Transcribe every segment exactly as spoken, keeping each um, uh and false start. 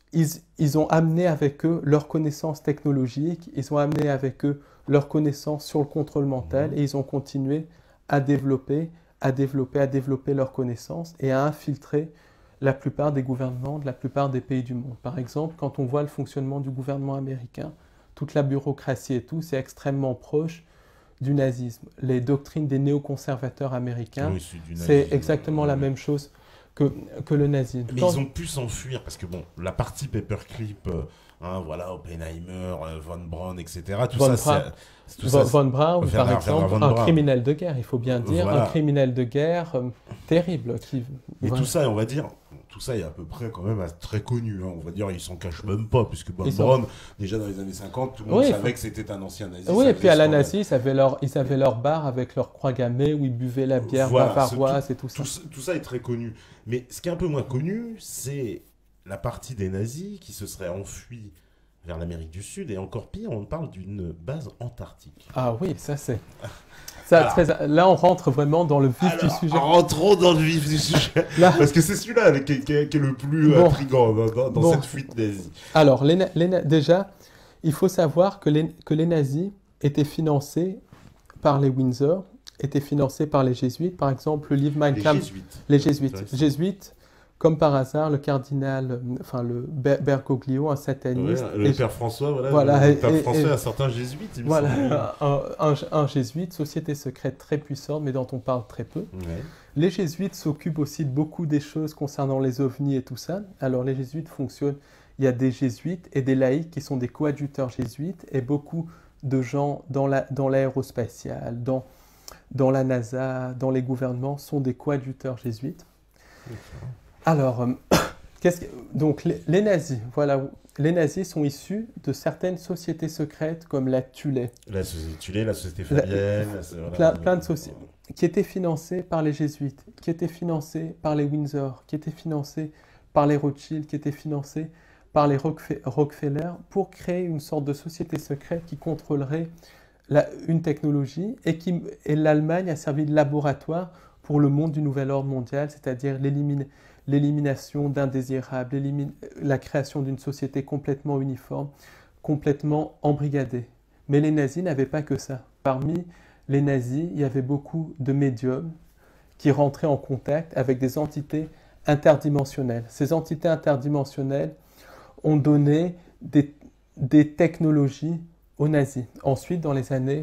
ils, ils ont amené avec eux leurs connaissances technologiques, ils ont amené avec eux leurs connaissances sur le contrôle mental Mhm. et ils ont continué à développer, à développer, à développer leurs connaissances et à infiltrer la plupart des gouvernements de la plupart des pays du monde. Par exemple, quand on voit le fonctionnement du gouvernement américain, toute la bureaucratie et tout, c'est extrêmement proche du nazisme. Les doctrines des néoconservateurs américains, Oui, c'est du c'est nazisme. exactement euh, la ouais. même chose que, que le nazisme. Mais ils Quand, ont pu s'enfuir parce que bon, la partie paperclip, euh, hein, voilà, Oppenheimer, euh, Von Braun, et cetera. Tout Von, ça, Bra c'est tout ça, Von, c'est- Von Braun, par Werner, Werner exemple, Von un Braun. criminel de guerre, il faut bien dire, un Voilà. criminel de guerre euh, terrible. Qui, Mais tout voilà. ça, on va dire, tout ça est à peu près quand même très connu. Hein. On va dire, ils s'en cachent même pas, puisque Von Ils sont... Braun, déjà dans les années cinquante, tout le monde Oui, savait faut... que c'était un ancien nazi. oui, Ça et puis faisait à la scandale. nazie, ils avaient leur, ils avaient leur bar avec leur croix gammée où ils buvaient la bière Voilà, ce- tout, bavaroise et tout tout, ça. tout ça est très connu. Mais ce qui est un peu moins connu, c'est la partie des nazis qui se seraient enfuis vers l'Amérique du Sud. Et encore pire, on parle d'une base antarctique. Ah oui, ça c'est... Ça, Alors, très... Là, on rentre vraiment dans le vif alors, du sujet. rentrons dans le vif du sujet. Là... Parce que c'est celui-là qui, qui, qui est le plus bon. intriguant dans, dans, dans bon. cette fuite nazie. Alors, les, les, déjà, il faut savoir que les, que les nazis étaient financés par les Windsor, étaient financés par les jésuites. Par exemple, le livre Mein Les Kampf... jésuites. Les jésuites. Jésuites, comme par hasard, le cardinal, enfin le Bergoglio, un sataniste. Ouais, le et, père François, voilà. voilà Le père et, François et, a certains jésuites, il me voilà, semble. un, un, un jésuite, société secrète très puissante, mais dont on parle très peu. Ouais. Les jésuites s'occupent aussi de beaucoup des choses concernant les ovnis et tout ça. Alors les jésuites fonctionnent, il y a des jésuites et des laïcs qui sont des coadjuteurs jésuites, et beaucoup de gens dans la, dans l'aérospatiale, dans, dans la NASA, dans les gouvernements, sont des coadjuteurs jésuites. Okay. Alors, euh, qu'est-ce que, donc les, les nazis, voilà, les nazis sont issus de certaines sociétés secrètes comme la Thulé. La société Thulé, la société Fabienne, la, voilà, plein, plein de sociétés qui étaient financées par les jésuites, qui étaient financées par les Windsor, qui étaient financées par les Rothschild, qui étaient financées par les Rockefeller pour créer une sorte de société secrète qui contrôlerait la, une technologie et, qui, et l'Allemagne a servi de laboratoire pour le monde du nouvel ordre mondial, c'est-à-dire l'éliminer l'élimination d'indésirables, la création d'une société complètement uniforme, complètement embrigadée. Mais les nazis n'avaient pas que ça. Parmi les nazis, il y avait beaucoup de médiums qui rentraient en contact avec des entités interdimensionnelles. Ces entités interdimensionnelles ont donné des, des technologies aux nazis. Ensuite, dans les années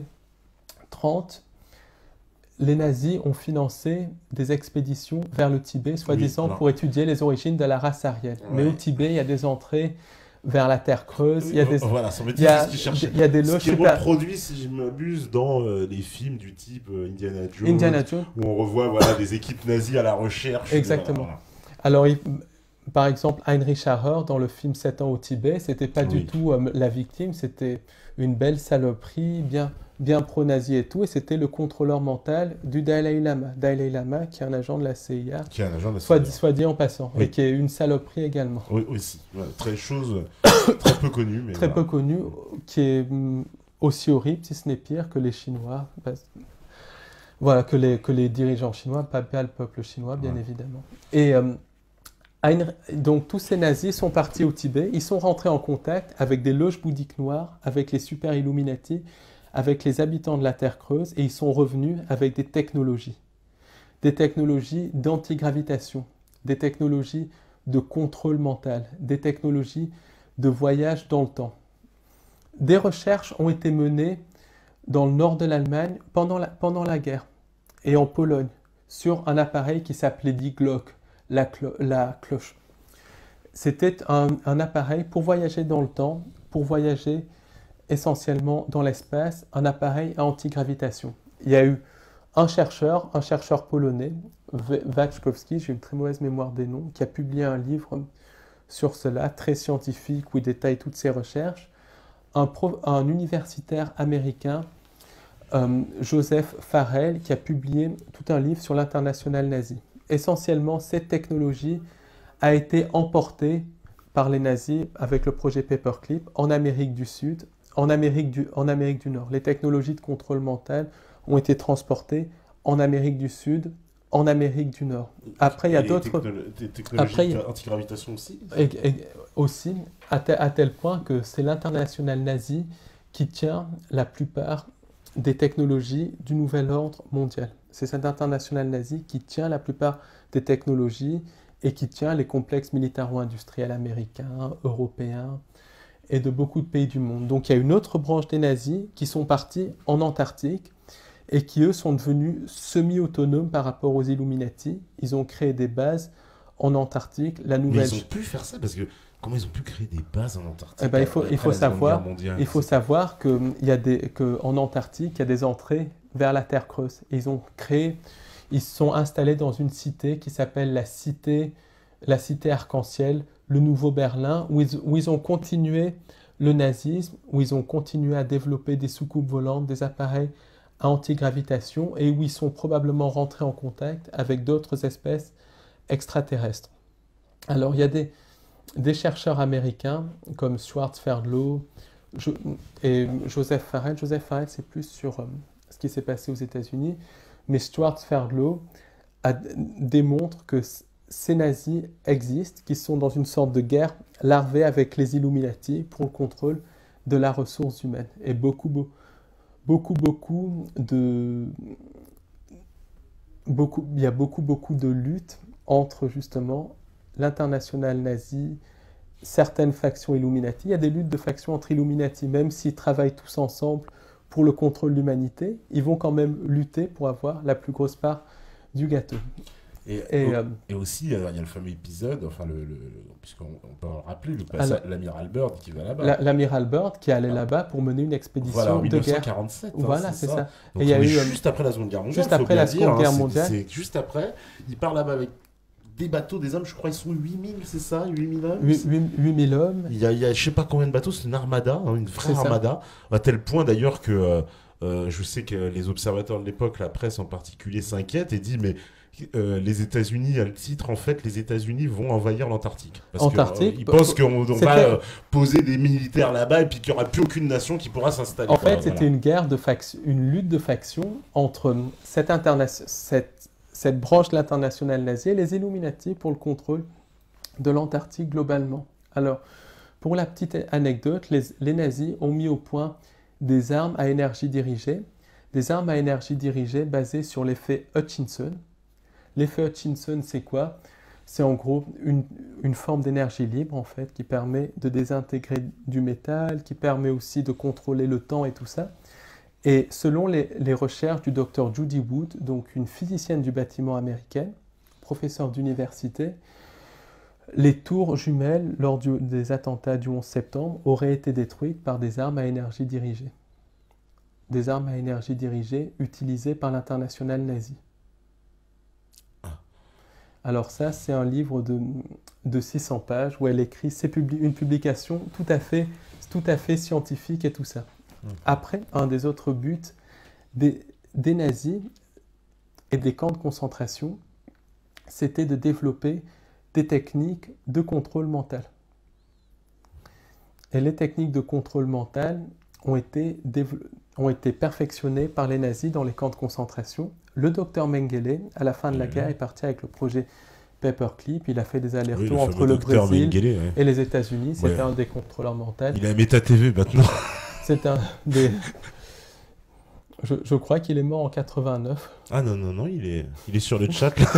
trente, les nazis ont financé des expéditions vers le Tibet, soi-disant oui, pour étudier les origines de la race aryenne. Ouais. Mais au Tibet, il y a des entrées vers la Terre creuse. Oui, il y a des, voilà, ça il y a, il y a des loges. Ce qui est reproduit, si je m'abuse, dans euh, les films du type euh, Indiana Jones, Indiana Jones, où on revoit voilà, des équipes nazies à la recherche. Exactement. De, voilà. Alors, il, par exemple, Heinrich Harrer, dans le film sept ans au Tibet, c'était pas oui. du tout euh, la victime, c'était une belle saloperie, bien, bien pro-nazi et tout, et c'était le contrôleur mental du Dalai Lama. Dalai Lama, qui est un agent de la C I A, qui est un agent de la C I A. Soit, dit, soit dit en passant, oui. et qui est une saloperie également. Oui, aussi. Voilà, très chose très peu connue. Mais très voilà. peu connue, qui est aussi horrible, si ce n'est pire, que les Chinois. Voilà, que les, que les dirigeants chinois, pas bien le peuple chinois, bien ouais. évidemment. Et euh, donc tous ces nazis sont partis au Tibet, ils sont rentrés en contact avec des loges bouddhiques noires, avec les super Illuminati, avec les habitants de la Terre creuse, et ils sont revenus avec des technologies. Des technologies d'antigravitation, des technologies de contrôle mental, des technologies de voyage dans le temps. Des recherches ont été menées dans le nord de l'Allemagne pendant la, pendant la guerre et en Pologne sur un appareil qui s'appelait Die Glock, la, clo la cloche. C'était un, un appareil pour voyager dans le temps, pour voyager essentiellement dans l'espace, un appareil à antigravitation. Il y a eu un chercheur, un chercheur polonais, Wachkowski, j'ai une très mauvaise mémoire des noms, qui a publié un livre sur cela, très scientifique, où il détaille toutes ses recherches. Un, pro, un universitaire américain, euh, Joseph Farrell, qui a publié tout un livre sur l'internationale nazie. Essentiellement, cette technologie a été emportée par les nazis avec le projet Paperclip en Amérique du Sud, en Amérique du, en Amérique du Nord. Les technologies de contrôle mental ont été transportées en Amérique du Sud, en Amérique du Nord. Après, il y a Et d'autres... technolo- des technologies Après, il y a- anti-gravitation aussi. Et, et aussi, à, te- à tel point que c'est l'internationale nazie qui tient la plupart des technologies du nouvel ordre mondial. C'est cette internationale nazie qui tient la plupart des technologies et qui tient les complexes militaro-industriels américains, européens et de beaucoup de pays du monde. Donc il y a une autre branche des nazis qui sont partis en Antarctique et qui, eux, sont devenus semi-autonomes par rapport aux Illuminati. Ils ont créé des bases en Antarctique. La Mais nouvelle... ils ont pu faire ça parce que comment ils ont pu créer des bases en Antarctique Eh ben, il faut, après il faut la Seconde savoir, Guerre mondiale? il faut savoir qu'en Antarctique, il y a des entrées vers la Terre creuse. Ils ont créé, ils se sont installés dans une cité qui s'appelle la cité, la cité arc-en-ciel, le Nouveau Berlin, où ils, où ils ont continué le nazisme, où ils ont continué à développer des soucoupes volantes, des appareils à antigravitation, et où ils sont probablement rentrés en contact avec d'autres espèces extraterrestres. Alors, il y a des, des chercheurs américains comme Stuart Ferdlow jo, et Joseph Farrell. Joseph Farrell, c'est plus sur euh, ce qui s'est passé aux États-Unis, mais Stuart Ferdlow a, démontre que ces nazis existent, qui sont dans une sorte de guerre larvée avec les Illuminati pour le contrôle de la ressource humaine. Et beaucoup, beaucoup, beaucoup, beaucoup de... Beaucoup, il y a beaucoup, beaucoup de luttes entre, justement, l'internationale nazie, certaines factions Illuminati. Il y a des luttes de factions entre Illuminati, même s'ils travaillent tous ensemble pour le contrôle de l'humanité, ils vont quand même lutter pour avoir la plus grosse part du gâteau. Et, Et, au- euh, et aussi, il y a le fameux épisode, enfin, le, le- le- puisqu'on on peut en rappeler, le passage, Alors, l'amiral Byrd qui va là-bas. la- l'amiral Byrd qui allait Ah. là-bas pour mener une expédition Voilà, en de guerre. mille neuf cent quarante-sept. hein, Voilà, c'est ça. Donc, Et il y a on est eu, euh, juste après la Seconde Guerre mondiale. juste faut après bien la Seconde dire, Guerre c'est- mondiale. C'est juste après. Il part là-bas avec des bateaux, des hommes, je crois, ils sont huit mille, c'est ça huit mille hommes huit mille hommes. Il y a, il y a je sais pas combien de bateaux, c'est une armada, hein, une vraie C'est ça. armada, à tel point d'ailleurs que euh, euh, je sais que les observateurs de l'époque, la presse en particulier, s'inquiètent et dit mais euh, les États-Unis, à le titre, en fait, les États-Unis vont envahir l'Antarctique. Parce Antarctique, qu'ils pensent qu'on on c'était- va euh, poser des militaires là-bas et puis qu'il n'y aura plus aucune nation qui pourra s'installer. En quoi, fait, voilà. c'était une guerre de factions, une lutte de factions entre cette, interna- cette, cette branche de l'internationale nazie et les Illuminati pour le contrôle de l'Antarctique globalement. Alors, pour la petite anecdote, les, les nazis ont mis au point des armes à énergie dirigée, des armes à énergie dirigée basées sur l'effet Hutchinson. L'effet Hutchinson, c'est quoi? C'est en gros une, une forme d'énergie libre en fait qui permet de désintégrer du métal, qui permet aussi de contrôler le temps et tout ça. Et selon les, les recherches du docteur Judy Wood, donc une physicienne du bâtiment américaine, professeure d'université, les tours jumelles lors du- des attentats du onze septembre auraient été détruites par des armes à énergie dirigée. Des armes à énergie dirigée utilisées par l'internationale nazie. Alors ça, c'est un livre de, de six cents pages où elle écrit c'est publi- une publication tout à, fait, tout à fait scientifique et tout ça. Mmh. Après, un des autres buts des, des nazis et des camps de concentration, c'était de développer des techniques de contrôle mental. Et les techniques de contrôle mental ont été, dév- ont été perfectionnées par les nazis dans les camps de concentration. Le docteur Mengele, à la fin de la Mhm. guerre, est parti avec le projet Paperclip. Il a fait des Oui, allers-retours le entre fameux le docteur Brésil Mengele, ouais. et les États-Unis. C'était Ouais. un des contrôleurs mentaux. Il est à Meta T V maintenant. C'est un des... Je, je crois qu'il est mort en quatre-vingt-neuf. Ah non, non, non, il est, il est sur le chat. Là.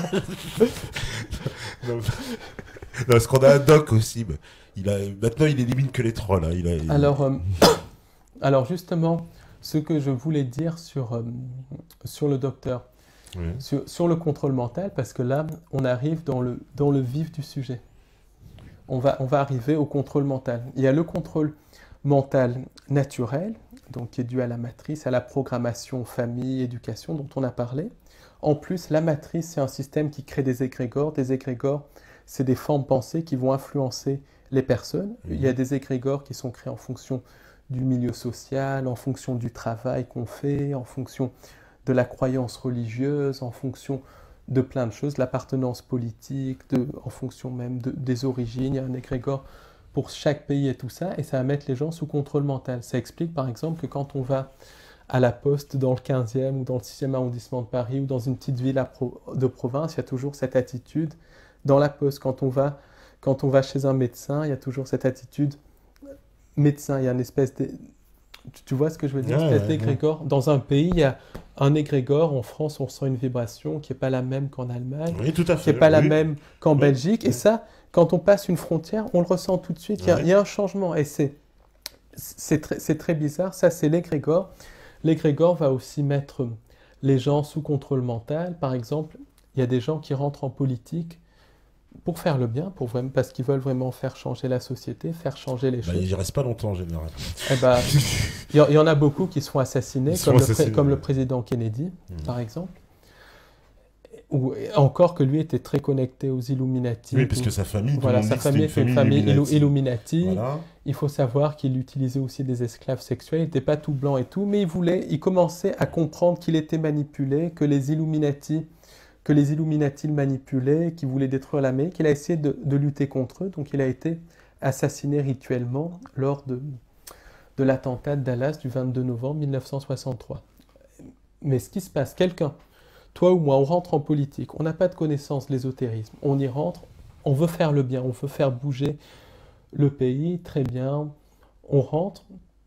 non, non, parce qu'on a un doc aussi. mais Il a, maintenant, il élimine que les trolls. hein, Il a, il- Alors, euh, alors justement, ce que je voulais dire sur, euh, sur le docteur, Ouais. sur, sur le contrôle mental, parce que là, on arrive dans le, dans le vif du sujet. On va, on va arriver au contrôle mental. Il y a le contrôle mental naturel, donc qui est dû à la matrice, à la programmation, famille, éducation, dont on a parlé. En plus, la matrice, c'est un système qui crée des égrégores. Des égrégores, c'est des formes pensées qui vont influencer les personnes. Mmh. Il y a des égrégores qui sont créés en fonction du milieu social, en fonction du travail qu'on fait, en fonction de la croyance religieuse, en fonction de plein de choses, l'appartenance politique, de, en fonction même de, des origines. Il y a un égrégore pour chaque pays et tout ça, et ça va mettre les gens sous contrôle mental. Ça explique par exemple que quand on va à la poste dans le quinzième ou dans le sixième arrondissement de Paris ou dans une petite ville à pro- de province, il y a toujours cette attitude. Dans la poste, quand on va, quand on va chez un médecin, il y a toujours cette attitude médecin. Il y a une espèce de... Tu, tu vois ce que je veux dire? Ouais, Espèce ouais, d'égrégore. Dans un pays, il y a un égrégore. En France, on sent une vibration qui n'est pas la même qu'en Allemagne, Oui, tout à qui fait. n'est pas la oui. même qu'en Oui, Belgique. Et oui. ça, quand on passe une frontière, on le ressent tout de suite. Il y a, Ouais. il y a un changement. Et c'est, c'est, très, c'est très bizarre. Ça, c'est l'égrégore. L'égrégore va aussi mettre les gens sous contrôle mental. Par exemple, il y a des gens qui rentrent en politique pour faire le bien, pour vraiment, parce qu'ils veulent vraiment faire changer la société, faire changer les Bah, choses. il reste pas longtemps en général. Eh ben, il y, en- il y en a beaucoup qui sont assassinés, Ils sont comme, le, pré- assassinés, comme le ouais. président Kennedy, Mhm. par exemple. Ou encore que lui était très connecté aux Illuminati. Oui, parce tout. que sa famille, tout Voilà, le monde sa dit que c'était famille était une famille Illu- Illuminati. Illuminati. Voilà. Il faut savoir qu'il utilisait aussi des esclaves sexuels. Il n'était pas tout blanc et tout, mais il voulait, il commençait à comprendre qu'il était manipulé, que les Illuminati, que les Illuminati le manipulaient, qu'il voulait détruire l'Amérique. Il a essayé de, de lutter contre eux, donc il a été assassiné rituellement lors de, de l'attentat de Dallas du vingt-deux novembre mille neuf cent soixante-trois. Mais ce qui se passe, quelqu'un, toi ou moi, on rentre en politique, on n'a pas de connaissance de l'ésotérisme, on y rentre, on veut faire le bien, on veut faire bouger le pays, très bien, on rentre.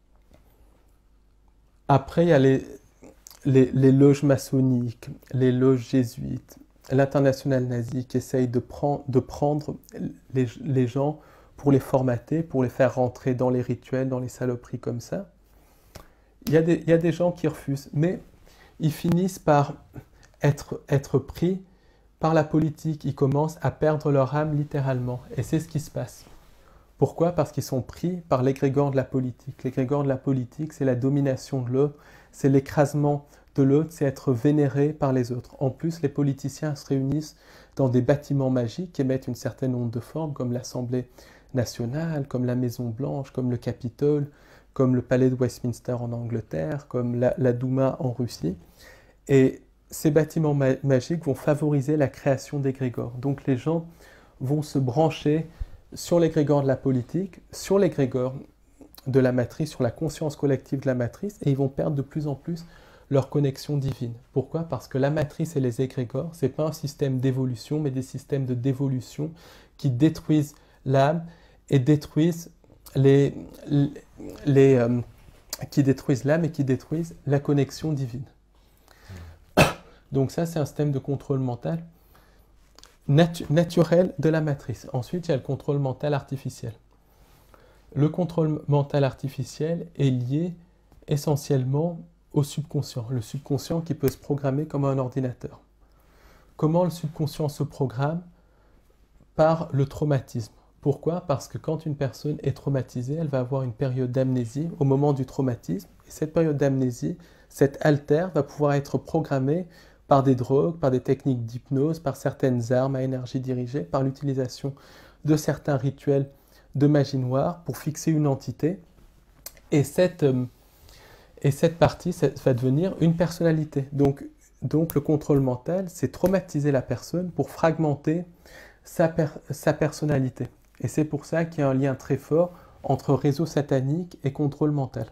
Après, il y a les, les, les loges maçonniques, les loges jésuites, l'internationale nazie qui essaye de, prend, de prendre les, les gens pour les formater, pour les faire rentrer dans les rituels, dans les saloperies comme ça. Il y a des, il y a des gens qui refusent, mais ils finissent par être, être pris par la politique. Ils commencent à perdre leur âme littéralement. Et c'est ce qui se passe. Pourquoi? Parce qu'ils sont pris par l'égrégore de la politique. L'égrégore de la politique, c'est la domination de l'autre, c'est l'écrasement de l'autre, c'est être vénéré par les autres. En plus, les politiciens se réunissent dans des bâtiments magiques qui émettent une certaine onde de forme, comme l'Assemblée nationale, comme la Maison Blanche, comme le Capitole, comme le Palais de Westminster en Angleterre, comme la, la Douma en Russie. Et ces bâtiments ma- magiques vont favoriser la création d'égrégores. Donc les gens vont se brancher sur l'égrégore de la politique, sur l'égrégore de la matrice, sur la conscience collective de la matrice, et ils vont perdre de plus en plus leur connexion divine. Pourquoi? Parce que la matrice et les égrégores, ce n'est pas un système d'évolution, mais des systèmes de dévolution qui détruisent l'âme et détruisent les, les, les euh, qui détruisent l'âme et qui détruisent la connexion divine. Donc ça, c'est un système de contrôle mental natu- naturel de la matrice. Ensuite, il y a le contrôle mental artificiel. Le contrôle mental artificiel est lié essentiellement au subconscient. Le subconscient qui peut se programmer comme un ordinateur. Comment le subconscient se programme? Par le traumatisme. Pourquoi? Parce que quand une personne est traumatisée, elle va avoir une période d'amnésie au moment du traumatisme. Et cette période d'amnésie, cette alter va pouvoir être programmée par des drogues, par des techniques d'hypnose, par certaines armes à énergie dirigée, par l'utilisation de certains rituels de magie noire pour fixer une entité. Et cette, euh, et cette partie ça va devenir une personnalité. Donc, donc le contrôle mental, c'est traumatiser la personne pour fragmenter sa, per sa personnalité. Et c'est pour ça qu'il y a un lien très fort entre réseau satanique et contrôle mental.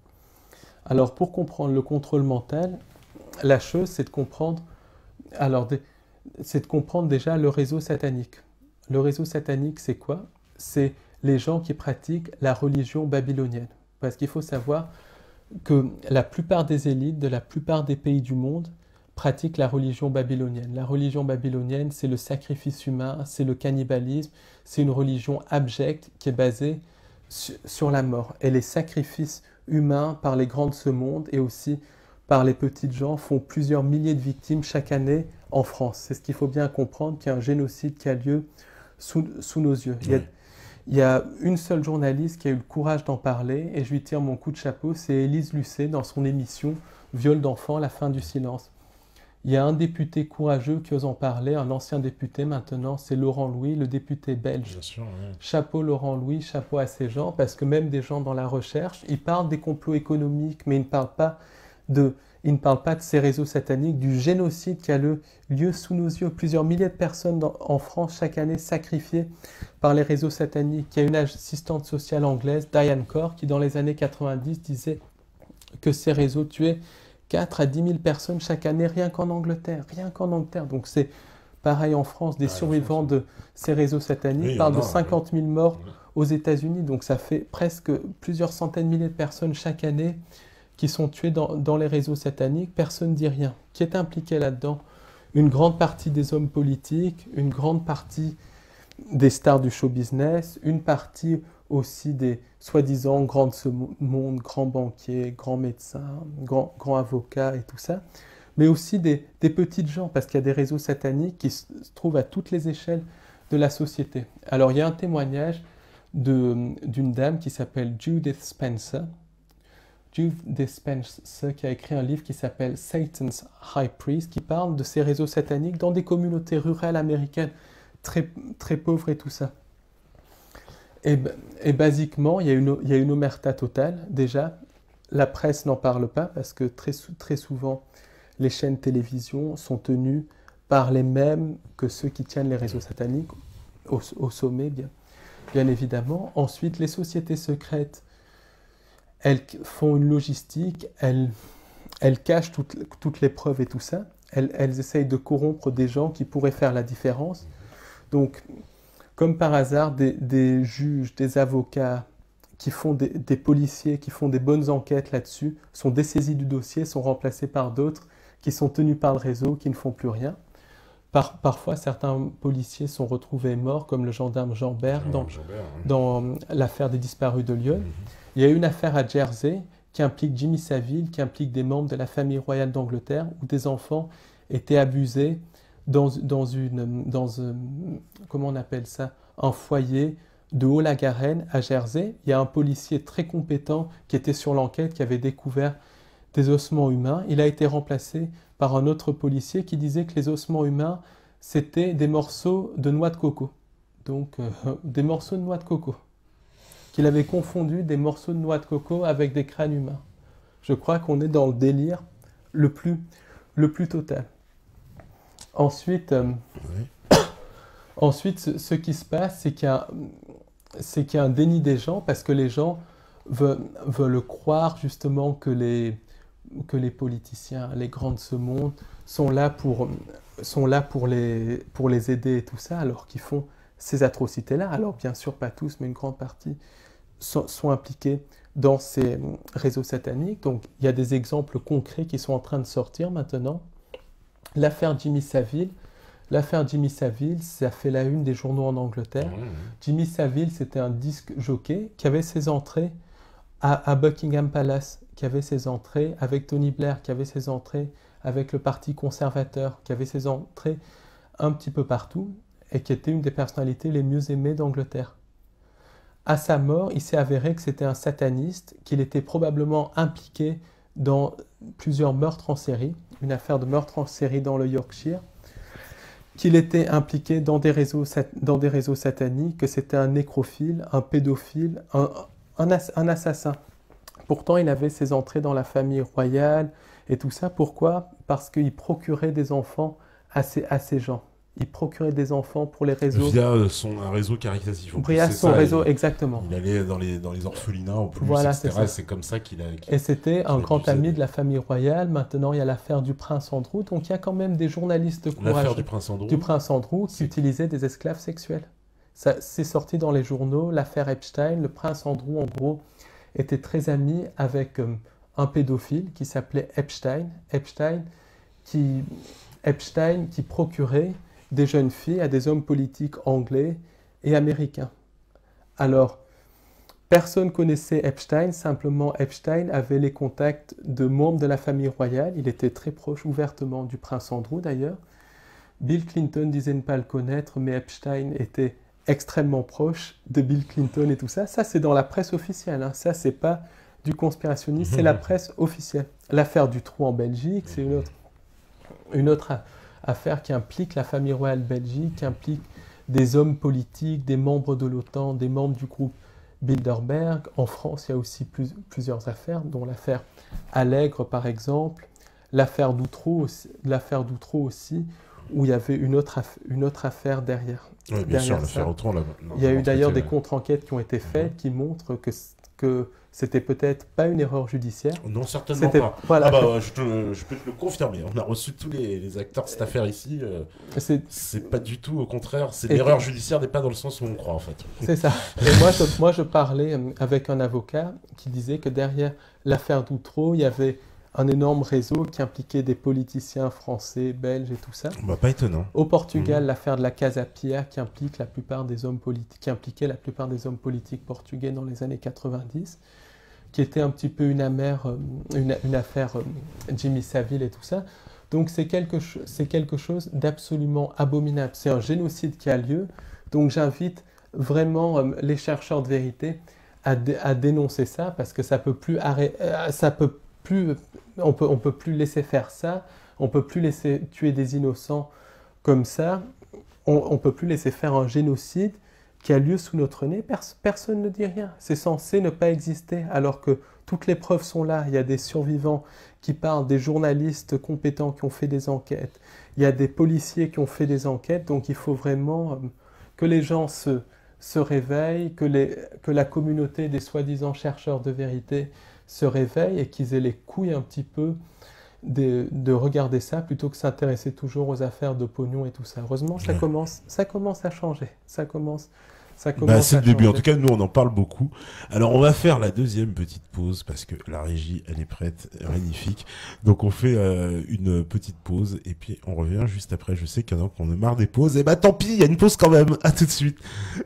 Alors pour comprendre le contrôle mental, la chose c'est de comprendre, alors c'est de comprendre déjà le réseau satanique. Le réseau satanique c'est quoi? C'est les gens qui pratiquent la religion babylonienne. Parce qu'il faut savoir que la plupart des élites de la plupart des pays du monde pratiquent la religion babylonienne. La religion babylonienne, c'est le sacrifice humain, c'est le cannibalisme, c'est une religion abjecte qui est basée su sur la mort. Et les sacrifices humains par les grands de ce monde et aussi par les petites gens font plusieurs milliers de victimes chaque année en France. C'est ce qu'il faut bien comprendre, qu'il y a un génocide qui a lieu sous, sous nos yeux. Il y a, il y a une seule journaliste qui a eu le courage d'en parler et je lui tire mon coup de chapeau, c'est Élise Lucet dans son émission Viol d'enfants, la fin du silence. Il y a un député courageux qui ose en parler, un ancien député maintenant, c'est Laurent Louis, le député belge. Bien sûr, ouais. Chapeau Laurent Louis, chapeau à ces gens, parce que même des gens dans la recherche, ils parlent des complots économiques, mais ils ne parlent pas de, ils ne parlent pas de ces réseaux sataniques, du génocide qui a le lieu sous nos yeux. Plusieurs milliers de personnes dans, en France chaque année sacrifiées par les réseaux sataniques. Il y a une assistante sociale anglaise, Diane Corr, qui dans les années quatre-vingt-dix disait que ces réseaux tuaient quatre à dix mille personnes chaque année, rien qu'en Angleterre, rien qu'en Angleterre. Donc c'est pareil en France, des ah, survivants France, de ces réseaux sataniques oui, parlent de cinquante mille morts oui. aux États-Unis. Donc ça fait presque plusieurs centaines de milliers de personnes chaque année qui sont tuées dans, dans les réseaux sataniques. Personne ne dit rien. Qui est impliqué là-dedans? Une grande partie des hommes politiques, une grande partie des stars du show business, une partie aussi des soi-disant grands de ce monde, grands banquiers, grands médecins, grands, grands avocats et tout ça, mais aussi des, des petites gens, parce qu'il y a des réseaux sataniques qui se trouvent à toutes les échelles de la société. Alors il y a un témoignage de, d'une dame qui s'appelle Judith Spencer, Judith Spencer qui a écrit un livre qui s'appelle Satan's High Priest, qui parle de ces réseaux sataniques dans des communautés rurales américaines très, très pauvres et tout ça. Et, et basiquement, il y a une, il y a une omerta totale. Déjà, la presse n'en parle pas parce que très, très souvent, les chaînes télévision sont tenues par les mêmes que ceux qui tiennent les réseaux sataniques au, au sommet, bien, bien évidemment. Ensuite, les sociétés secrètes, elles font une logistique, elles, elles cachent toutes, toutes les preuves et tout ça. Elles, elles essayent de corrompre des gens qui pourraient faire la différence. Donc, comme par hasard, des, des juges, des avocats, qui font des, des policiers, qui font des bonnes enquêtes là-dessus, sont dessaisis du dossier, sont remplacés par d'autres qui sont tenus par le réseau, qui ne font plus rien. Par, parfois, certains policiers sont retrouvés morts, comme le gendarme Jean Bert, dans, Jean Bert, hein. dans l'affaire des disparus de Lyon. Mm-hmm. Il y a une affaire à Jersey qui implique Jimmy Savile, qui implique des membres de la famille royale d'Angleterre, où des enfants étaient abusés dans, dans une, dans un, comment on appelle ça, un foyer de Haut-la-Garenne à Jersey. Il y a un policier très compétent qui était sur l'enquête, qui avait découvert des ossements humains. Il a été remplacé par un autre policier qui disait que les ossements humains, c'était des morceaux de noix de coco. Donc, euh, des morceaux de noix de coco. Qu'il avait confondu des morceaux de noix de coco avec des crânes humains. Je crois qu'on est dans le délire le plus, le plus total. Ensuite, euh, oui. ensuite ce, ce qui se passe, c'est qu'il y a, c'est qu'il y a un déni des gens parce que les gens veulent, veulent croire justement que les, que les politiciens, les grands de ce monde, sont là pour, sont là pour, les, pour les aider et tout ça, alors qu'ils font ces atrocités-là. Alors bien sûr, pas tous, mais une grande partie sont, sont impliqués dans ces réseaux sataniques. Donc il y a des exemples concrets qui sont en train de sortir maintenant. L'affaire Jimmy Savile, l'affaire Jimmy Savile, ça fait la une des journaux en Angleterre. Mmh, mmh. Jimmy Savile, c'était un disque jockey qui avait ses entrées à, à Buckingham Palace, qui avait ses entrées avec Tony Blair, qui avait ses entrées avec le Parti conservateur, qui avait ses entrées un petit peu partout, et qui était une des personnalités les mieux aimées d'Angleterre. À sa mort, il s'est avéré que c'était un sataniste, qu'il était probablement impliqué dans plusieurs meurtres en série, une affaire de meurtre en série dans le Yorkshire, qu'il était impliqué dans des réseaux, dans des réseaux sataniques, que c'était un nécrophile, un pédophile, un, un, un assassin. Pourtant, il avait ses entrées dans la famille royale et tout ça. Pourquoi? Parce qu'il procurait des enfants à ces, à ces gens. Il procurait des enfants pour les réseaux. Via son un réseau caritatif. Via son ça, réseau, il, exactement. Il allait dans les, dans les orphelinats en plus, voilà, et cetera. C'est, c'est comme ça qu'il a... Qu'il, et c'était un grand ami de la famille royale. Maintenant, il y a l'affaire du prince Andrew. Donc, il y a quand même des journalistes courageux. L'affaire du prince Andrew. Du prince Andrew qui utilisait des esclaves sexuels. Ça, c'est sorti dans les journaux. L'affaire Epstein. Le prince Andrew, en gros, était très ami avec euh, un pédophile qui s'appelait Epstein. Epstein qui, Epstein qui procurait des jeunes filles à des hommes politiques anglais et américains. Alors, personne connaissait Epstein, simplement Epstein avait les contacts de membres de la famille royale, il était très proche ouvertement du prince Andrew d'ailleurs. Bill Clinton disait ne pas le connaître, mais Epstein était extrêmement proche de Bill Clinton et tout ça. Ça, c'est dans la presse officielle, hein. Ça, c'est pas du conspirationnisme, c'est la presse officielle. L'affaire du trou en Belgique, c'est une autre, une autre affaire qui implique la famille royale belgique, qui implique des hommes politiques, des membres de l'OTAN, des membres du groupe Bilderberg. En France, il y a aussi plus, plusieurs affaires, dont l'affaire Allègre, par exemple, l'affaire d'Outreau, l'affaire d'Outreau aussi, où il y avait une autre, aff- une autre affaire derrière. Oui, bien derrière sûr, ça. l'affaire Outreau. Là, il y a eu d'ailleurs des contre-enquêtes qui ont été faites, mmh. qui montrent que, que c'était peut-être pas une erreur judiciaire. Non, certainement C'était- pas. voilà, ah bah, que- ouais, je, te- je peux te le confirmer. On a reçu tous les, les acteurs de cette affaire ici. euh, c'est c'est pas du tout, au contraire. C'est Et- l'erreur judiciaire n'est pas dans le sens où on croit, en fait. c'est ça. Et moi je, moi, je parlais euh, avec un avocat qui disait que derrière l'affaire d'Outreau, il y avait un énorme réseau qui impliquait des politiciens français, belges et tout ça. Bah, pas étonnant. Au Portugal, Mhm. l'affaire de la Casa Pia qui implique la plupart des hommes politiques, qui impliquait la plupart des hommes politiques portugais dans les années quatre-vingt-dix, qui était un petit peu une, amère, euh, une, une affaire euh, Jimmy Savile et tout ça. Donc c'est quelque, cho- c'est quelque chose d'absolument abominable. C'est un génocide qui a lieu. Donc j'invite vraiment euh, les chercheurs de vérité à, dé- à dénoncer ça parce que ça peut plus arrêter, ça peut plus, on peut, on peut plus laisser faire ça. On peut plus laisser tuer des innocents comme ça. On, on peut plus laisser faire un génocide qui a lieu sous notre nez. Pers- personne ne dit rien. C'est censé ne pas exister alors que toutes les preuves sont là. Il y a des survivants qui parlent, des journalistes compétents qui ont fait des enquêtes. Il y a des policiers qui ont fait des enquêtes. Donc il faut vraiment euh, que les gens se, se réveillent, que, les, que la communauté des soi-disant chercheurs de vérité se réveille et qu'ils aient les couilles un petit peu de, de regarder ça plutôt que s'intéresser toujours aux affaires de pognon et tout ça. Heureusement, ça Ouais. commence, ça commence à changer. Ça commence, ça commence Bah, c'est à le début. En changer. tout cas, nous, on en parle beaucoup. Alors, on va faire la deuxième petite pause parce que la régie, elle est prête, magnifique. Donc, on fait euh, une petite pause et puis on revient juste après. Je sais qu'il y en a qui en ont marre des pauses. Et bah, tant pis, il y a une pause quand même. À tout de suite.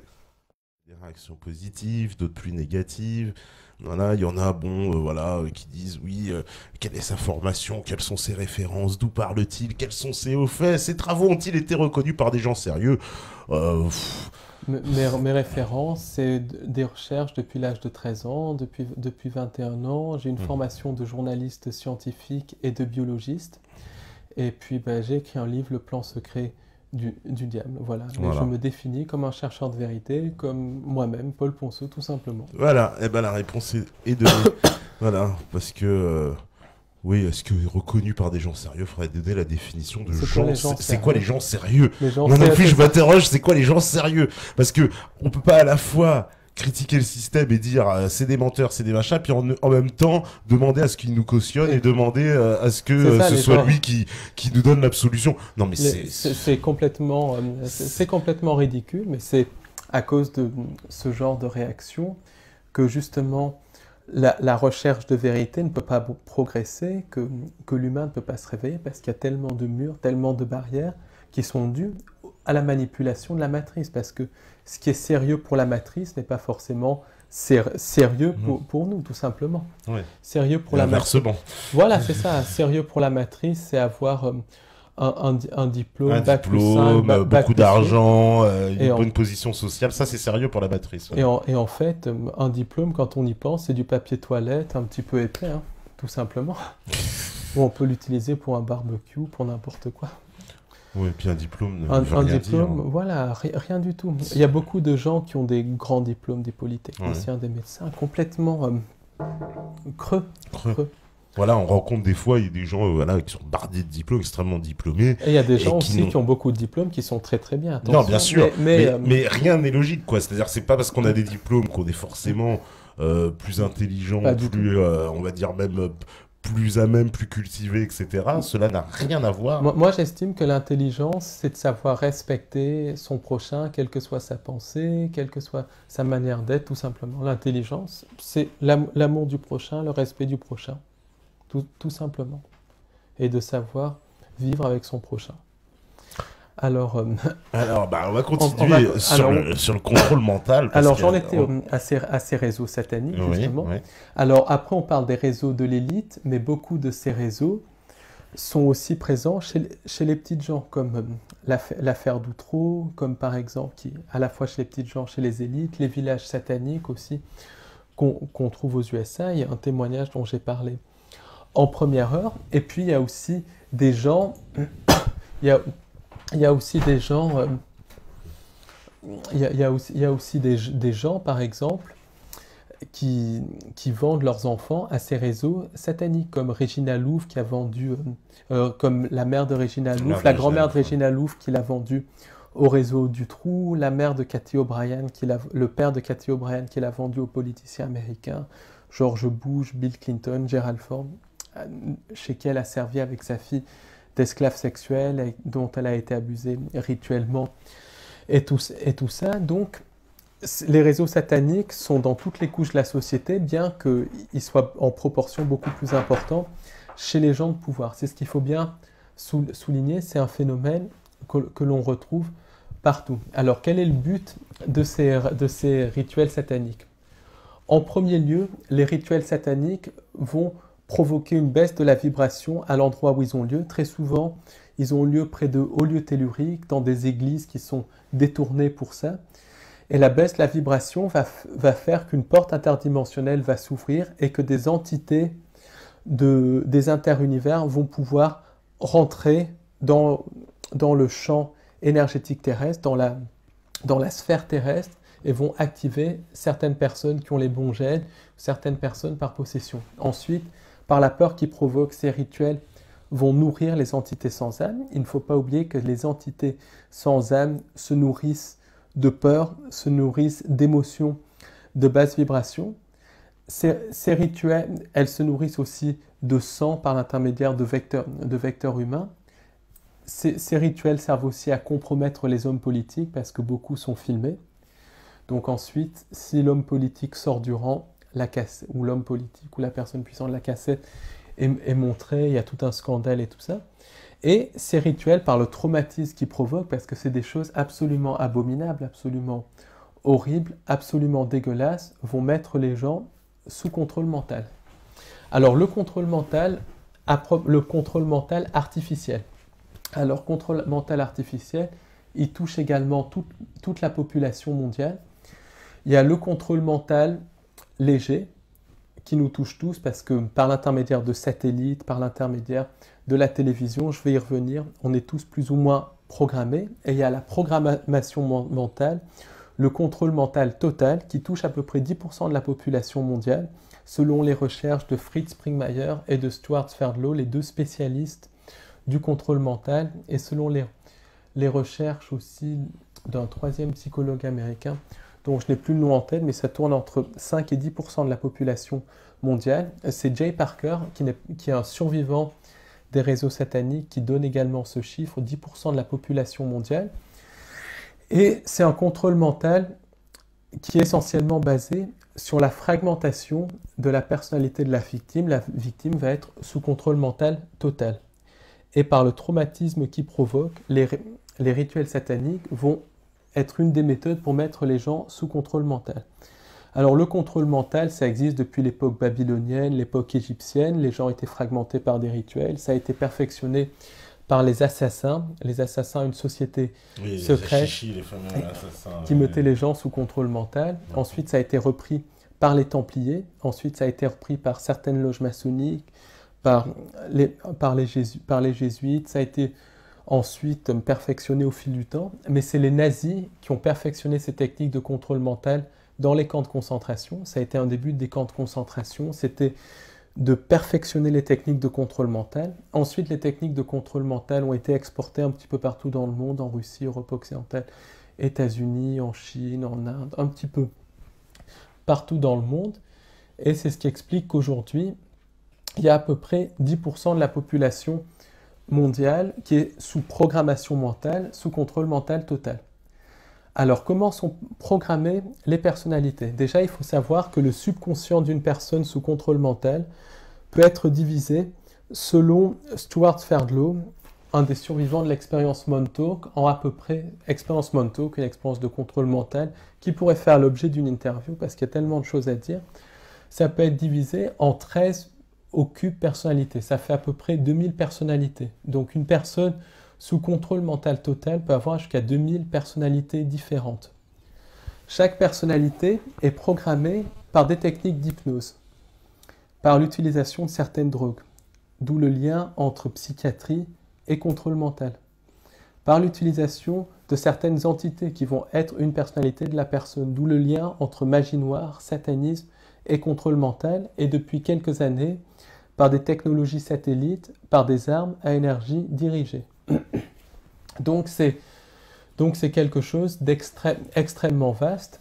Des réactions positives, d'autres plus négatives. Voilà, il y en a, bon, euh, voilà, euh, qui disent, oui, euh, quelle est sa formation, quelles sont ses références, d'où parle-t-il, quels sont ses hauts faits, ses travaux ont-ils été reconnus par des gens sérieux euh, pff, M- Mes, mes références, c'est d- des recherches depuis l'âge de treize ans, depuis, depuis vingt et un ans. J'ai une Mhm. formation de journaliste scientifique et de biologiste. Et puis, ben, j'ai écrit un livre, Le plan secret du, du diable. Voilà. Mais Voilà. je me définis comme un chercheur de vérité, comme moi-même, Paul Ponceau, tout simplement. Voilà, et ben la réponse est, est donnée. Voilà, parce que, euh, oui, est-ce que reconnu par des gens sérieux, faudrait donner la définition de C'est quoi gens. les gens C'est c'est quoi les sérieux gens sérieux? Les gens, Moi non c'est- plus, c'est je ça. m'interroge, c'est quoi les gens sérieux? Parce que on peut pas à la fois critiquer le système et dire euh, c'est des menteurs, c'est des machins, puis en, en même temps demander à ce qu'il nous cautionne et, Et- demander euh, à ce que C'est euh, ça, ce les soit gens. lui qui, qui nous donne l'absolution. Non mais Les- c'est... C'est c'est complètement, euh, c'est c'est complètement ridicule, mais c'est à cause de ce genre de réaction que justement la, la recherche de vérité ne peut pas bo- progresser, que, que l'humain ne peut pas se réveiller parce qu'il y a tellement de murs, tellement de barrières qui sont dues à la manipulation de la matrice. Parce que ce qui est sérieux pour la matrice n'est pas forcément sér- sérieux pour, pour nous, tout simplement. Ouais. Sérieux pour la matrice. L'inversement. Voilà, c'est ça. Sérieux pour la matrice, c'est avoir euh, un, un di- un diplôme, Un bac plus cinq, diplôme, ba- euh, bac beaucoup plus huit. d'argent, euh, une Et en- bonne position sociale, ça c'est sérieux pour la matrice. ouais. Et en, et en fait, euh, un diplôme, quand on y pense, c'est du papier toilette un petit peu épais, hein, tout simplement. Ou on peut l'utiliser pour un barbecue, pour n'importe quoi. Ouais, et puis un diplôme ne Un, veut un rien diplôme, dire. voilà, ri- rien du tout. Il y a beaucoup de gens qui ont des grands diplômes, des polytechniciens, des médecins, complètement euh, creux. Creux. creux. Voilà, on rencontre des fois, il y a des gens euh, voilà, qui sont bardés de diplômes, extrêmement diplômés. Et il y a des Et gens qui aussi n'ont- qui ont beaucoup de diplômes qui sont très très bien. Non, attention. bien sûr, Mais, mais, mais, euh, mais rien n'est logique, quoi. C'est-à-dire, c'est pas parce qu'on a des diplômes qu'on est forcément euh, plus intelligent, Pas du plus, euh, on va dire même euh, plus à même, plus cultivé, et cetera. Cela n'a rien à voir. Moi, moi, j'estime que l'intelligence, c'est de savoir respecter son prochain, quelle que soit sa pensée, quelle que soit sa manière d'être, tout simplement. L'intelligence, c'est l'am- l'amour du prochain, le respect du prochain, tout, tout simplement. Et de savoir vivre avec son prochain. Alors, euh, Alors, bah, on va continuer On- on va- sur, alors, le, sur le contrôle mental. parce alors que- j'en étais on- euh, à ces, à ces réseaux sataniques, Oui, justement. oui. Alors après, on parle des réseaux de l'élite, mais beaucoup de ces réseaux sont aussi présents chez, les- chez les petites gens, comme euh, l'aff- l'affaire d'Outreau, comme par exemple, qui, à la fois chez les petites gens, chez les élites, les villages sataniques aussi, qu'on qu'on trouve aux U S A. Il y a un témoignage dont j'ai parlé en première heure. Et puis, il y a aussi des gens... il, y a, il y a aussi des gens... euh, il y a, il y a aussi, il y a aussi des, des gens, par exemple, qui, qui vendent leurs enfants à ces réseaux sataniques, comme Regina Louvre qui a vendu, euh, euh, comme la mère de Regina La Louvre, mère de la Regina grand-mère de Louvre, Regina Louvre qui l'a vendu au réseau Dutroux, la mère de Cathy O'Brien, qui l'a, le père de Cathy O'Brien qui l'a vendu aux politiciens américains, George Bush, Bill Clinton, Gerald Ford, chez qui elle a servi avec sa fille d'esclave sexuelle et dont elle a été abusée rituellement et tout, et tout ça. Donc, les réseaux sataniques sont dans toutes les couches de la société, bien qu'ils soient en proportion beaucoup plus importante chez les gens de pouvoir. C'est ce qu'il faut bien sou- souligner, c'est un phénomène que, que l'on retrouve partout. Alors, quel est le but de ces, de ces rituels sataniques? En premier lieu, les rituels sataniques vont provoquer une baisse de la vibration à l'endroit où ils ont lieu. Très souvent, ils ont lieu près de hauts lieux telluriques, dans des églises qui sont détournées pour ça. Et la baisse de la vibration va, va faire qu'une porte interdimensionnelle va s'ouvrir et que des entités de, des interunivers vont pouvoir rentrer dans, dans le champ énergétique terrestre, dans la, dans la sphère terrestre, et vont activer certaines personnes qui ont les bons gènes, certaines personnes par possession. Ensuite, par la peur qui provoque ces rituels, vont nourrir les entités sans âme. Il ne faut pas oublier que les entités sans âme se nourrissent de peur, se nourrissent d'émotions de basse vibration. Ces, ces rituels, elles se nourrissent aussi de sang par l'intermédiaire de vecteurs, de vecteurs humains. Ces, ces rituels servent aussi à compromettre les hommes politiques parce que beaucoup sont filmés. Donc ensuite, si l'homme politique sort du rang, la cassette, ou l'homme politique ou la personne puissante de la cassette est, est montrée, il y a tout un scandale et tout ça. Et ces rituels, par le traumatisme qu'ils provoquent, parce que c'est des choses absolument abominables, absolument horribles, absolument dégueulasses, vont mettre les gens sous contrôle mental. Alors le contrôle mental, le contrôle mental artificiel. Alors contrôle mental artificiel, il touche également tout, toute la population mondiale. Il y a le contrôle mental léger, qui nous touche tous, parce que par l'intermédiaire de satellites, par l'intermédiaire de la télévision, je vais y revenir, on est tous plus ou moins programmés, et il y a la programmation mentale, le contrôle mental total, qui touche à peu près dix pour cent de la population mondiale, selon les recherches de Fritz Springmeier et de Stuart Sverdlow, les deux spécialistes du contrôle mental, et selon les, les recherches aussi d'un troisième psychologue américain, dont je n'ai plus le nom en tête, mais ça tourne entre cinq et dix pour cent de la population mondiale. C'est Jay Parker, qui, n'est, qui est un survivant des réseaux sataniques, qui donne également ce chiffre, dix pour cent de la population mondiale. Et c'est un contrôle mental qui est essentiellement basé sur la fragmentation de la personnalité de la victime. La victime va être sous contrôle mental total. Et par le traumatisme qu'il provoque, les, les rituels sataniques vont être une des méthodes pour mettre les gens sous contrôle mental. Alors le contrôle mental, ça existe depuis l'époque babylonienne, l'époque égyptienne, les gens étaient fragmentés par des rituels, ça a été perfectionné par les assassins, les assassins, une société oui, secrète les chichis, les fameux assassins, qui mettait les gens sous contrôle mental. Ouais. Ensuite, ça a été repris par les Templiers, ensuite ça a été repris par certaines loges maçonniques, par les, par les, jésu, par les jésuites, ça a été ensuite perfectionné au fil du temps, mais c'est les nazis qui ont perfectionné ces techniques de contrôle mental dans les camps de concentration. Ça a été un des buts des camps de concentration, c'était de perfectionner les techniques de contrôle mental. Ensuite, les techniques de contrôle mental ont été exportées un petit peu partout dans le monde, en Russie, Europe occidentale, États-Unis, en Chine, en Inde, un petit peu partout dans le monde. Et c'est ce qui explique qu'aujourd'hui, il y a à peu près dix pour cent de la population mondiale qui est sous programmation mentale, sous contrôle mental total. Alors, comment sont programmées les personnalités? Déjà, il faut savoir que le subconscient d'une personne sous contrôle mental peut être divisé selon Stuart Sverdlow, un des survivants de l'expérience Montauk, en à peu près, expérience Montauk, une expérience de contrôle mental, qui pourrait faire l'objet d'une interview, parce qu'il y a tellement de choses à dire. Ça peut être divisé en treize occupe personnalité. Ça fait à peu près deux mille personnalités. Donc une personne sous contrôle mental total peut avoir jusqu'à deux mille personnalités différentes. Chaque personnalité est programmée par des techniques d'hypnose, par l'utilisation de certaines drogues, d'où le lien entre psychiatrie et contrôle mental, par l'utilisation de certaines entités qui vont être une personnalité de la personne, d'où le lien entre magie noire, satanisme et contrôle mental, et depuis quelques années, par des technologies satellites, par des armes à énergie dirigée. Donc c'est Donc c'est quelque chose d'extrêmement vaste.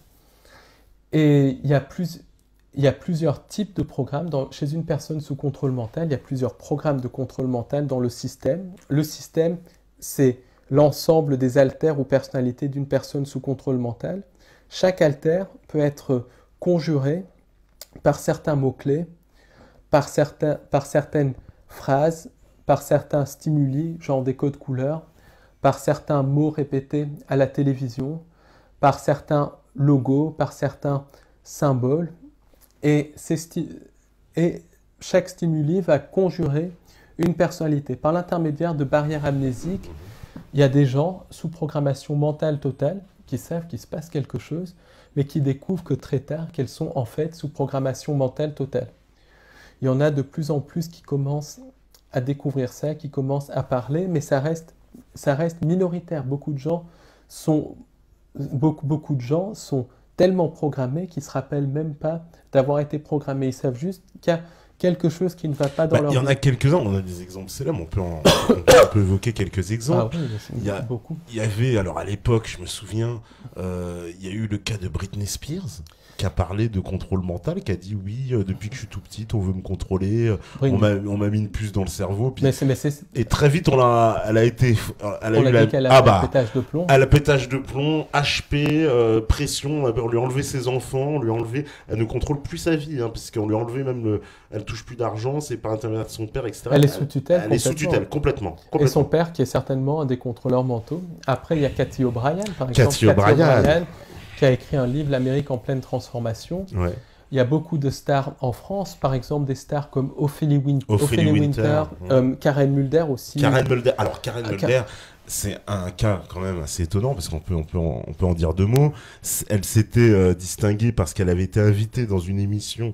Et il y a, plus, il y a plusieurs types de programmes. Dans, chez une personne sous contrôle mental, il y a plusieurs programmes de contrôle mental dans le système. Le système, c'est l'ensemble des alters ou personnalités d'une personne sous contrôle mental. Chaque alter peut être conjuré par certains mots-clés, par, certains, par certaines phrases, par certains stimuli, genre des codes couleurs, par certains mots répétés à la télévision, par certains logos, par certains symboles. Et, sti- et chaque stimuli va conjurer une personnalité. Par l'intermédiaire de barrières amnésiques, il y a des gens sous programmation mentale totale qui savent qu'il se passe quelque chose, mais qui découvrent que très tard qu'elles sont en fait sous programmation mentale totale. Il y en a de plus en plus qui commencent à découvrir ça, qui commencent à parler, mais ça reste, ça reste minoritaire. Beaucoup de gens sont, beaucoup, beaucoup de gens sont tellement programmés qu'ils ne se rappellent même pas d'avoir été programmés. Ils savent juste qu'il y a quelque chose qui ne va pas dans bah, leur vie. Il y en a quelques-uns, on a des exemples célèbres, on peut, en, on peut évoquer quelques exemples. Ah oui, il, y a, beaucoup. il y avait, alors à l'époque, je me souviens, euh, il y a eu le cas de Britney Spears, qui a parlé de contrôle mental, qui a dit oui, euh, depuis que je suis tout petite, on veut me contrôler, euh, on m'a mis une puce dans le cerveau. Puis... Mais c'est, mais c'est... Et très vite, on a, elle a été. Elle a on eu a la... dit qu'elle a ah un bah, pétage de plomb. Elle a pétage de plomb, H P, euh, pression, on lui a enlevé ses enfants, on lui a enlevé. Elle ne contrôle plus sa vie, hein, parce qu'on lui a enlevé même le. Elle touche plus d'argent, c'est par intermédiaire de son père, et cetera. Elle est sous tutelle. Elle est sous tutelle, complètement, complètement. Et son père, qui est certainement un des contrôleurs mentaux. Après, il y a Cathy O'Brien, par exemple. Cathy O'Brien. Qui a écrit un livre, L'Amérique en pleine transformation. Ouais. Il y a beaucoup de stars en France, par exemple des stars comme Ophélie, Win- Ophélie Ophélie Winter, Winter, ouais. euh, Karen Mulder aussi. Karen Mulder. Alors, Karen Ah, Mulder, c'est un cas quand même assez étonnant parce qu'on peut, on peut, en, on peut en dire deux mots. Elle s'était euh, distinguée parce qu'elle avait été invitée dans une émission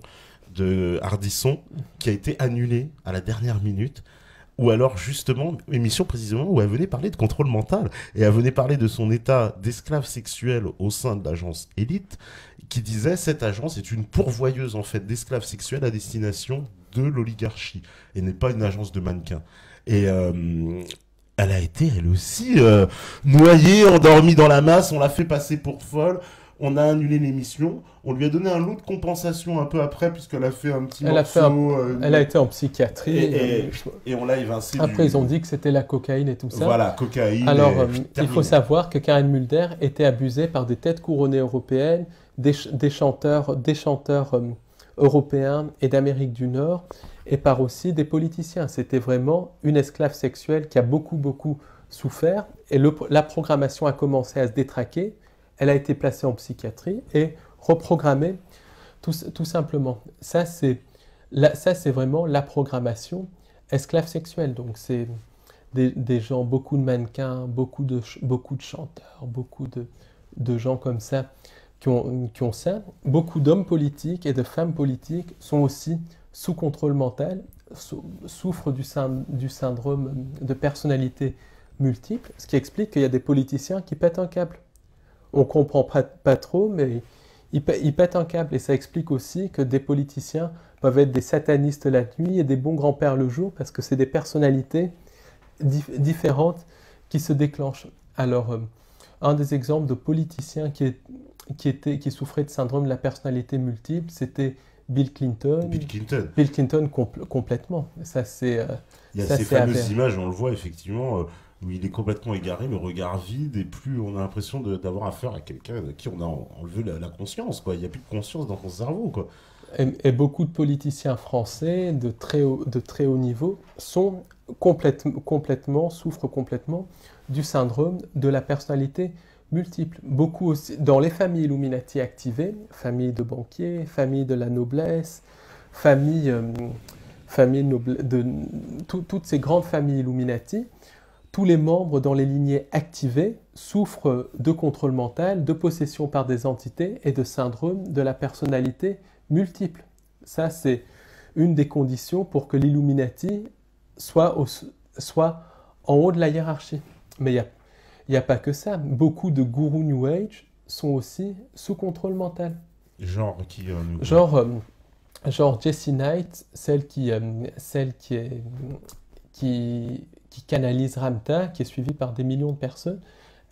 de Ardisson qui a été annulée à la dernière minute. Ou alors justement, émission précisément où elle venait parler de contrôle mental et elle venait parler de son état d'esclave sexuel au sein de l'agence Élite, qui disait cette agence est une pourvoyeuse en fait d'esclaves sexuels à destination de l'oligarchie et n'est pas une agence de mannequins. Et euh, elle a été elle aussi euh, noyée, endormie dans la masse, on l'a fait passer pour folle. On a annulé l'émission. On lui a donné un lot de compensation un peu après, puisqu'elle a fait un petit elle morceau. A fait un... euh, elle a été en psychiatrie. Et, et, et on l'a évincé. Après, du... ils ont dit que c'était la cocaïne et tout ça. Voilà, cocaïne. Alors, euh, il faut savoir que Karen Mulder était abusée par des têtes couronnées européennes, des, ch- des chanteurs, des chanteurs euh, européens et d'Amérique du Nord, et par aussi des politiciens. C'était vraiment une esclave sexuelle qui a beaucoup, beaucoup souffert. Et le, la programmation a commencé à se détraquer. Elle a été placée en psychiatrie et reprogrammée tout, tout simplement. Ça c'est, la, ça, c'est vraiment la programmation esclave sexuelle. Donc, c'est des, des gens, beaucoup de mannequins, beaucoup de, beaucoup de chanteurs, beaucoup de, de gens comme ça qui ont, qui ont ça. Beaucoup d'hommes politiques et de femmes politiques sont aussi sous contrôle mental, sou, souffrent du, du syndrome de personnalité multiple, ce qui explique qu'il y a des politiciens qui pètent un câble. On ne comprend pas, pas trop, mais ils, ils pètent un câble. Et ça explique aussi que des politiciens peuvent être des satanistes la nuit et des bons grands-pères le jour, parce que c'est des personnalités dif- différentes qui se déclenchent. Alors, euh, un des exemples de politiciens qui, est, qui, était, qui souffrait de syndrome de la personnalité multiple, c'était Bill Clinton. Bill Clinton. Bill Clinton compl- complètement. Ça, c'est, euh, Il y a ça, ces c'est fameuses avéré. images, on le voit effectivement, euh, où il est complètement égaré, le regard vide, et plus on a l'impression de, d'avoir affaire à quelqu'un de qui on a enlevé la, la conscience, quoi. Il n'y a plus de conscience dans son cerveau, quoi. Et, et beaucoup de politiciens français de très haut, de très haut niveau sont complètement, complètement, souffrent complètement du syndrome de la personnalité multiple. Beaucoup aussi, dans les familles Illuminati activées, familles de banquiers, familles de la noblesse, familles, euh, familles noble, de, tout, toutes ces grandes familles Illuminati, tous les membres dans les lignées activées souffrent de contrôle mental, de possession par des entités et de syndrome de la personnalité multiple. Ça, c'est une des conditions pour que l'Illuminati soit, au, soit en haut de la hiérarchie. Mais il n'y a, a pas que ça. Beaucoup de gourous New Age sont aussi sous contrôle mental. Genre qui euh, nous... Genre, euh, genre Jessie Knight, celle qui, euh, celle qui est... Qui, qui canalise Ramtha, qui est suivie par des millions de personnes,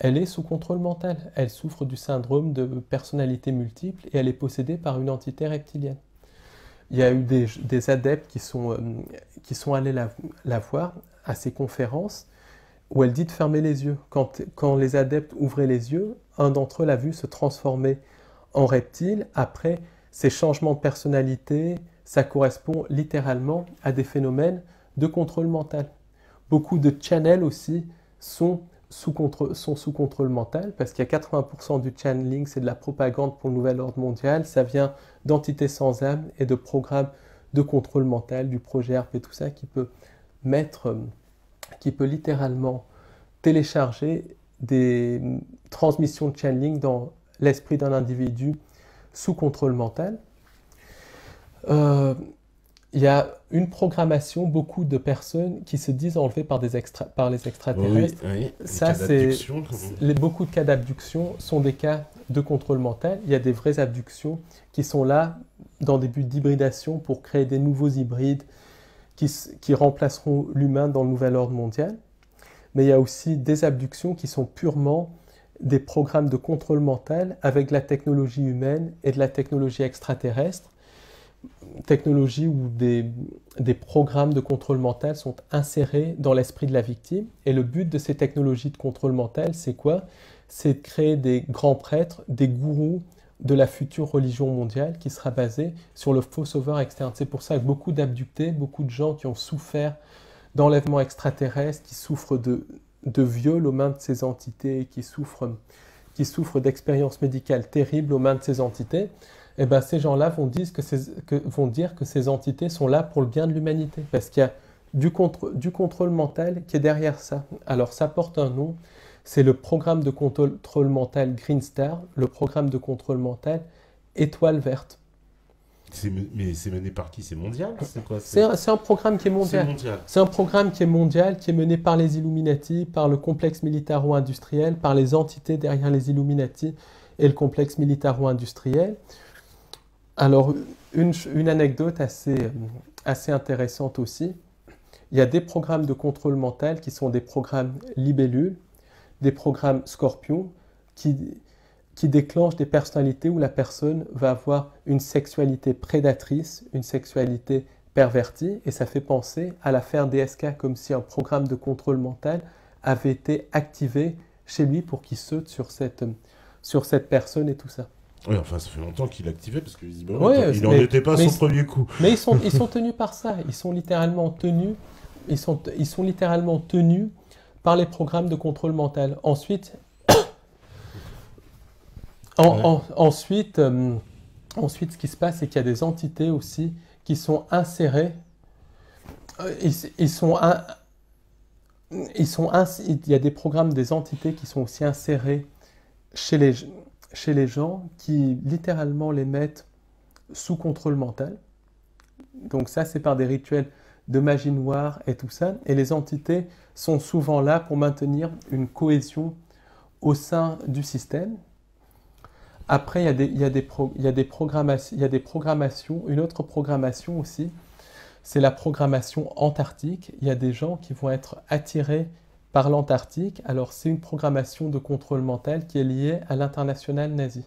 elle est sous contrôle mental. Elle souffre du syndrome de personnalité multiple et elle est possédée par une entité reptilienne. Il y a eu des, des adeptes qui sont, euh, qui sont allés la, la voir à ces conférences où elle dit de fermer les yeux. Quand, quand les adeptes ouvraient les yeux, un d'entre eux l'a vu se transformer en reptile. Après, ces changements de personnalité, ça correspond littéralement à des phénomènes de contrôle mental. Beaucoup de channels aussi sont sous, contre, sont sous contrôle mental parce qu'il y a quatre-vingts pour cent du channeling, c'est de la propagande pour le nouvel ordre mondial. Ça vient d'entités sans âme et de programmes de contrôle mental, du projet A R P et tout ça qui peut mettre, qui peut littéralement télécharger des transmissions de channeling dans l'esprit d'un individu sous contrôle mental. Euh, il y a une programmation, beaucoup de personnes qui se disent enlevées par, des extra, par les extraterrestres. Oui, oui. Ça, c'est, les, beaucoup de cas d'abduction sont des cas de contrôle mental. Il y a des vraies abductions qui sont là dans des buts d'hybridation pour créer des nouveaux hybrides qui, qui remplaceront l'humain dans le nouvel ordre mondial. Mais il y a aussi des abductions qui sont purement des programmes de contrôle mental avec de la technologie humaine et de la technologie extraterrestre. Technologie où des, des programmes de contrôle mental sont insérés dans l'esprit de la victime. Et le but de ces technologies de contrôle mental, c'est quoi? C'est de créer des grands prêtres, des gourous de la future religion mondiale qui sera basée sur le faux sauveur externe. C'est pour ça que beaucoup d'abductés, beaucoup de gens qui ont souffert d'enlèvements extraterrestres, qui souffrent de, de viols aux mains de ces entités, qui souffrent, qui souffrent d'expériences médicales terribles aux mains de ces entités, eh ben, ces gens-là vont, que, vont dire que ces entités sont là pour le bien de l'humanité, parce qu'il y a du, contre, du contrôle mental qui est derrière ça. Alors ça porte un nom, c'est le programme de contrôle mental Green Star, le programme de contrôle mental Étoile Verte. C'est, mais c'est mené par qui? C'est mondial? C'est quoi? C'est un, c'est un programme qui est mondial. C'est mondial. C'est un programme qui est mondial, qui est mené par les Illuminati, par le complexe militaro-industriel, par les entités derrière les Illuminati et le complexe militaro-industriel. Alors, une, une anecdote assez, assez intéressante aussi. Il y a des programmes de contrôle mental qui sont des programmes libellules, des programmes scorpions, qui... qui déclenche des personnalités où la personne va avoir une sexualité prédatrice, une sexualité pervertie, et ça fait penser à l'affaire D S K, comme si un programme de contrôle mental avait été activé chez lui pour qu'il saute sur cette, sur cette personne et tout ça. Oui, enfin, ça fait longtemps qu'il l'activait, parce que visiblement, ouais, il n'en était pas à son premier coup. Mais ils sont, ils sont tenus par ça, ils sont littéralement tenus, ils sont, ils sont littéralement tenus par les programmes de contrôle mental. Ensuite, En, ouais. en, ensuite, euh, ensuite, ce qui se passe, c'est qu'il y a des entités aussi qui sont insérées. Euh, ils, ils sont, un, ils sont ins, il y a des programmes des entités qui sont aussi insérés chez les, chez les gens qui littéralement les mettent sous contrôle mental. Donc ça, c'est par des rituels de magie noire et tout ça. Et les entités sont souvent là pour maintenir une cohésion au sein du système. Après, il y a des, il y a des, pro, il y a des programmations, il y a des programmations, une autre programmation aussi, c'est la programmation antarctique. Il y a des gens qui vont être attirés par l'Antarctique. Alors, c'est une programmation de contrôle mental qui est liée à l'international nazi.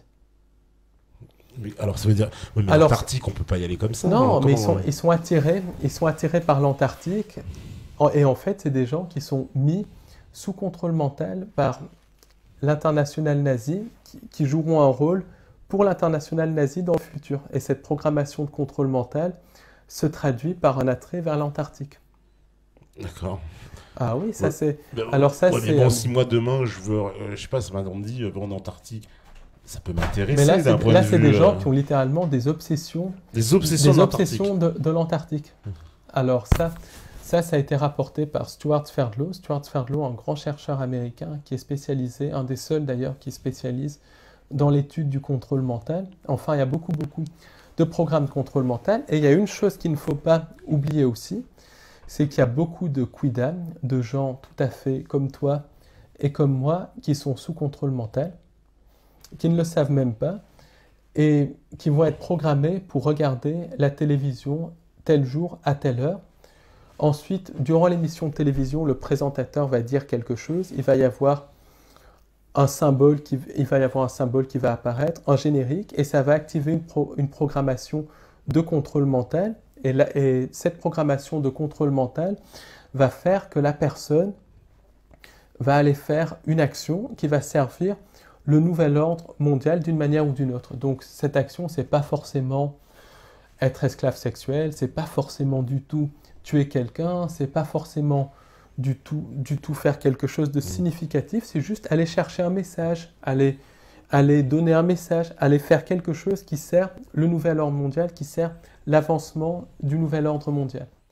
Mais, alors, ça veut dire, oui, mais alors, l'Antarctique, on ne peut pas y aller comme ça. Non, mais, mais ils, sont, on... ils, sont attirés, ils sont attirés par l'Antarctique. Et en fait, c'est des gens qui sont mis sous contrôle mental par l'international nazi, qui, qui joueront un rôle pour l'international nazi dans le futur. Et cette programmation de contrôle mental se traduit par un attrait vers l'Antarctique. D'accord. Ah oui, ça ouais. c'est... Ben, Alors ça ouais, c'est... Mais bon, euh... si moi demain, je veux, euh, je sais pas, ça m'a dit, euh, en Antarctique, ça peut m'intéresser. Mais là, c'est, point là, de c'est vue, des gens euh... qui ont littéralement des obsessions... Des obsessions, des de, obsessions de, de l'Antarctique. Mmh. Alors ça... Ça, ça a été rapporté par Stuart Sverdlow. Stuart Sverdlow, un grand chercheur américain qui est spécialisé, un des seuls d'ailleurs qui spécialise dans l'étude du contrôle mental. Enfin, il y a beaucoup, beaucoup de programmes de contrôle mental. Et il y a une chose qu'il ne faut pas oublier aussi, c'est qu'il y a beaucoup de quidam, de gens tout à fait comme toi et comme moi, qui sont sous contrôle mental, qui ne le savent même pas, et qui vont être programmés pour regarder la télévision tel jour, à telle heure. Ensuite, durant l'émission de télévision, le présentateur va dire quelque chose. Il va y avoir un symbole, qui, il va y avoir un symbole qui va apparaître, un générique, et ça va activer une, pro, une programmation de contrôle mental. Et, la, et cette programmation de contrôle mental va faire que la personne va aller faire une action qui va servir le nouvel ordre mondial d'une manière ou d'une autre. Donc cette action, c'est pas forcément être esclave sexuel, c'est pas forcément du tout tuer quelqu'un, c'est pas forcément du tout, du tout faire quelque chose de significatif, c'est juste aller chercher un message, aller, aller donner un message, aller faire quelque chose qui sert le nouvel ordre mondial, qui sert l'avancement du nouvel ordre mondial.